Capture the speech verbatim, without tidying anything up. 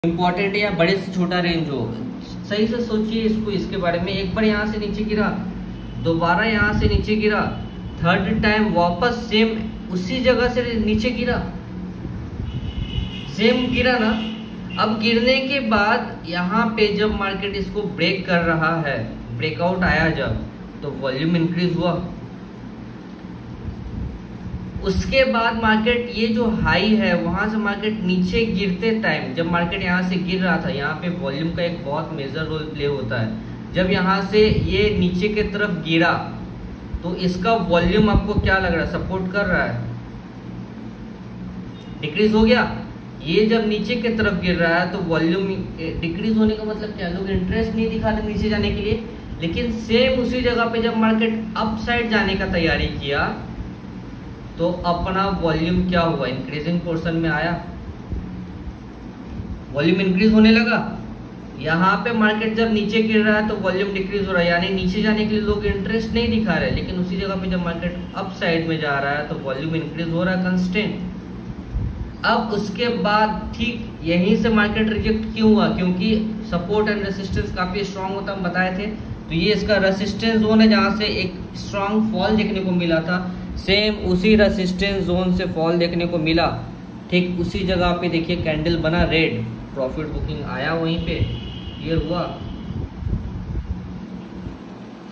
Important है या बड़े से छोटा रेंज हो, सही से सोचिए इसको, इसके बारे में। एक बार यहाँ से नीचे गिरा, दोबारा यहाँ से नीचे गिरा, थर्ड टाइम वापस सेम उसी जगह से नीचे गिरा, सेम गिरा ना। अब गिरने के बाद यहाँ पे जब मार्केट इसको ब्रेक कर रहा है, ब्रेकआउट आया जब, तो वॉल्यूम इंक्रीज हुआ। उसके बाद मार्केट ये जो हाई है वहां से मार्केट नीचे गिरते टाइम, जब मार्केट यहाँ से गिर रहा था, यहाँ पे वॉल्यूम का एक बहुत मेजर रोल प्ले होता है। जब यहाँ से ये नीचे की तरफ गिरा तो इसका वॉल्यूम आपको क्या लग रहा है, सपोर्ट कर रहा है, डिक्रीज हो गया। ये जब नीचे की तरफ गिर रहा है तो वॉल्यूम डिक्रीज होने का मतलब क्या, लोग इंटरेस्ट नहीं दिखाते नीचे जाने के लिए। लेकिन सेम उसी जगह पे जब मार्केट अप साइड जाने का तैयारी किया तो अपना वॉल्यूम क्या हुआ, इंक्रीजिंग पोर्शन में आया, वॉल्यूम इंक्रीज होने लगा। यहाँ पे मार्केट जब नीचे गिर रहा है तो वॉल्यूम डिक्रीज हो रहा है, यानी नीचे जाने के लिए लोग इंटरेस्ट नहीं दिखा रहे। लेकिन उसी जगह पे जब मार्केट अप साइड में जा रहा है तो वॉल्यूम इंक्रीज हो रहा है कंस्टेंट। अब उसके बाद ठीक यहीं से मार्केट रिजेक्ट क्यों हुआ, क्योंकि सपोर्ट एंड रेसिस्टेंस काफी स्ट्रांग होता हम बताए थे। तो ये इसका रेसिस्टेंस जोन है जहां से एक स्ट्रांग फॉल देखने को मिला था। सेम उसी रेसिस्टेंस जोन से फॉल देखने को मिला, ठीक उसी जगह पे देखिए कैंडल बना रेड, प्रॉफिट बुकिंग आया वहीं पे, क्लियर हुआ।